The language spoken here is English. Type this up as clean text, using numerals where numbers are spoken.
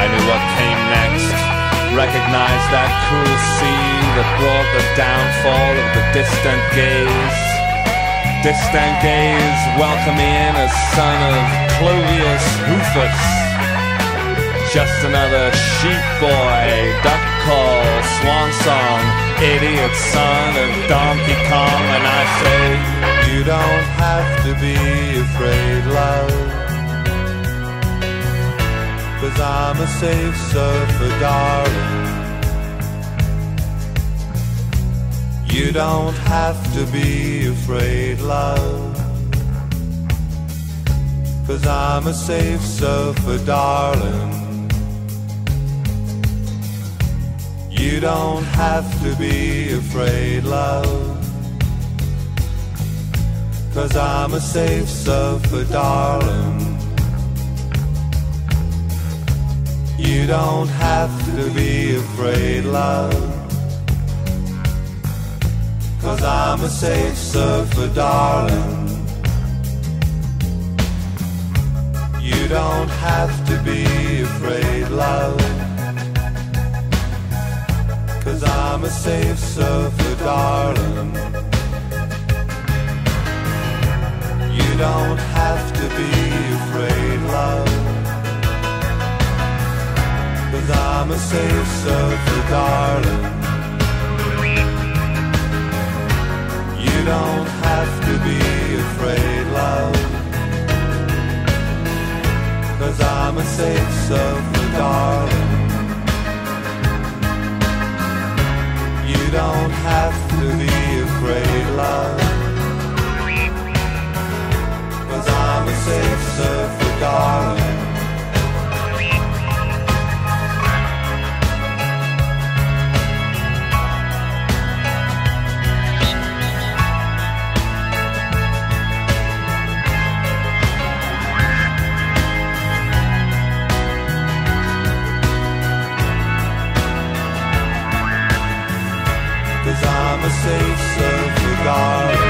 knew what came next. Recognized that cruel sea that brought the downfall of the distant gaze. Distant gaze, welcome me in as son of Clovius Rufus. Just another sheep boy, duck call, swan song, idiot son of Donkey Kong. And I say, you don't have to be afraid, love, 'cause I'm a safe surfer, darling. You don't have to be afraid, love, 'cause I'm a safe surfer, darling. You don't have to be afraid, love, 'cause I'm a safe surfer, darling. You don't have to be afraid, love, 'cause I'm a safe surfer, darling. You don't have to be afraid, love, 'cause I'm a safe surfer, darling. You don't have to be afraid, love, 'cause I'm a safe surfer, darling. You don't have to be afraid, love, 'cause I'm a safe surfer, darling. You don't have to be afraid, love, 'cause I'm a safe surfer, darling. I'm a safe surfer, darling.